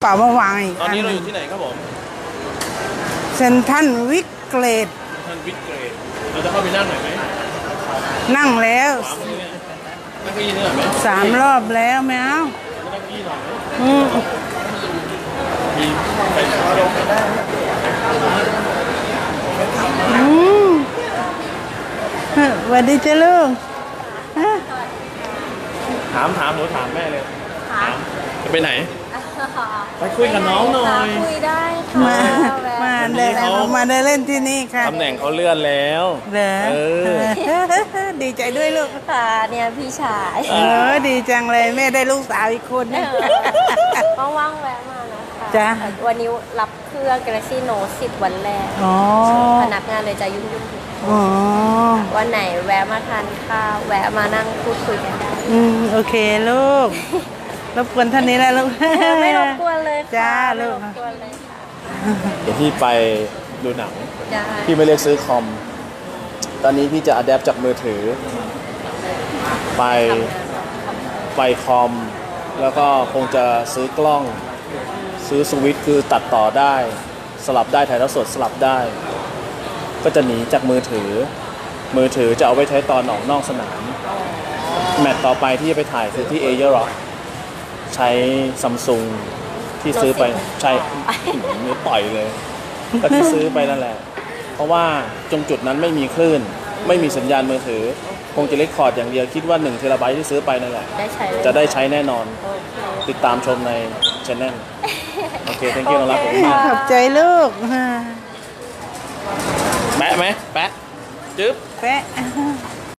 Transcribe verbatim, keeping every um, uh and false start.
ป๋ามาวางอีกตอนนี้เราอยู่ที่ไหนครับผมเซนทันวิกเกรดท่านวิกเกรดเราจะเข้าไปนั่งหน่อยไหมนั่งแล้วนั่งที่นี่หน่อยไหมสามรอบแล้วแมวนั่งที่หน่อยไหมอืมมีไปได้อืมสวัสดีจ้าลูกถามถามหนูถามแม่เลยถามจะไปไหนไปคุยกับน้องหน่อยคุยได้ค่ะมามาเดินมาเดินเล่นที่นี่ค่ะตำแหน่งเขาเลื่อนแล้วเหรอดีใจด้วยลูกค่ะเนี่ยพี่ชายเออดีจังเลยแม่ได้ลูกสาวอีกคนนึงว่างๆแวะมานะคะจ้าวันนี้รับเครื่อง Galaxy Note สิบวันแรกพนักงานเลยจะยุ่งๆอ๋อวันไหนแวะมาทานข้าวแวะมานั่งพูดคุยกันได้อืมโอเคลูกรบกวนท่านนี้แล้วลูกไม่รบกวนเลยจ้าลูกเดี๋ยวพี่ไปดูหนังพี่ไม่เรียกซื้อคอมตอนนี้พี่จะอัดแอปจากมือถือไปไปคอมแล้วก็คงจะซื้อกล้องซื้อสวิตช์คือตัดต่อได้สลับได้ถ่ายทอดสดสลับได้ก็จะหนีจากมือถือมือถือจะเอาไว้ใช้ตอนออกนอกสนามแมตต์ต่อไปที่จะไปถ่ายคือที่เอเยอร์ร็อกใช้ซัมซุงที่ซื้อไปใช่เนื้อปล่อยเลยก็ที่ซื้อไปนั่นแหละเพราะว่าตรงจุดนั้นไม่มีคลื่นไม่มีสัญญาณมือถือคงจะเรคคอร์ดอย่างเดียวคิดว่าหนึ่งเทราไบต์ที่ซื้อไปนั่นแหละจะได้ใช้แน่นอนติดตามชมในช่องโอเค thank you น้องรักผมขอบใจลูกแปะไหมแปะจึ๊บแปะ